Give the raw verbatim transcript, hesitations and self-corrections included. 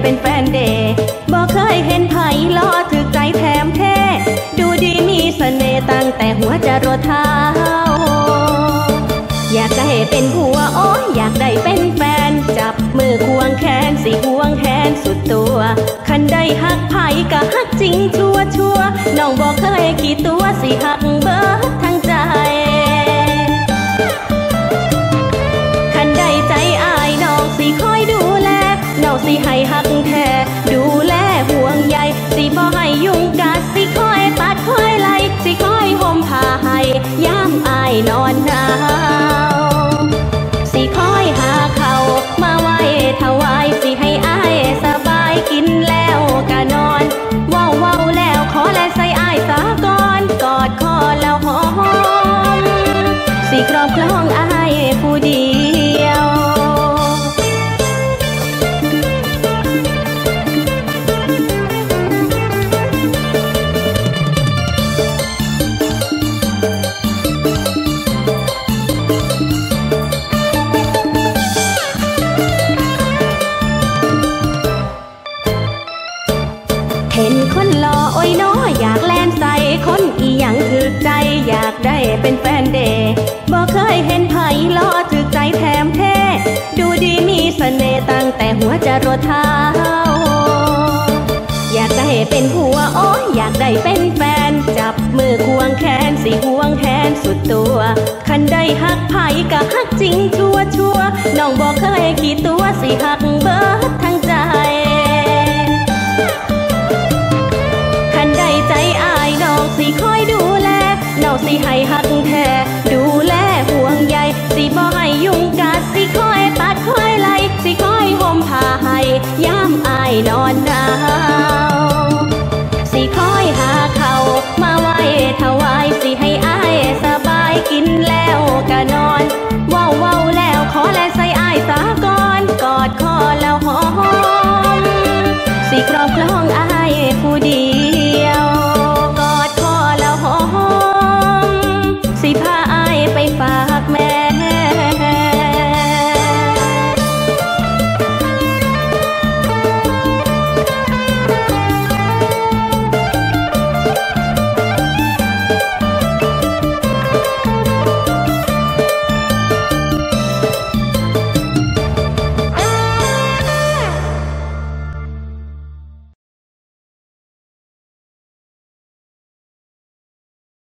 เป็นแฟนเดบ่เคยเห็นไผ่ล้อถึกใจแถมเท่ดูดีมีเสน่ห์ตั้งแต่หัวจรดเท้าอยากได้เป็นผัวโอ้อยากได้เป็นแฟนจับมือควงแขนสิควงแขนสุดตัวคันได้หักไผ่ก็หักจริงชัวชัวน้องบอกเคยกี่ตัวสิหักเบิดทั้งใจคันได้ใจอายน้องสิคอยดูแลน้องสิให้หักแท้ดูแลห่วงใยสิบ่ให้ยุ่งกัดสิคอยตัดคอยไล่สิคอยห่มผ้าให้ยามอายนอนหนาวสิคอยหาเขามาไว้ถวายสิให้อายสบายกินแล้วก็นอนว้าวว้าวแล้วขอแลใส่อายสาก่อนกอดคอแล้วหอมสิครอบครองอายผู้เดียวเห็นคนหล่อโอ้ยน้ออยากแลนใส่คนอีหยังถึกใจอยากได้เป็นแฟนเดบ่เคยเห็นไผ่ล้อถึกใจแถมเท่ดูดีมีเสน่ห์ตั้งแต่หัวจรดเท้าอยากได้เป็นผัวโอ้อยากได้เป็นแฟนจับมือควงแขนสิควงแขนสุดตัวคันได้หักไผ่ก็หักจริงชัวชัวน้องบอกเคยกี่ตัวสิหักเบิดทั้งใจได้ใจอายน้องสิคอยดูแลน้องสิให้หักแท้ดูแลห่วงใยสิบ่ให้ยุ่งกัดสิคอยตัดคอยไล่สิคอยห่มผ้าให้ยามอายนอนหนาว